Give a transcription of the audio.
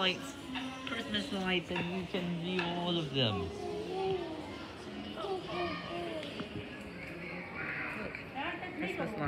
lights, Christmas lights, and you can view all of them. Christmas lights.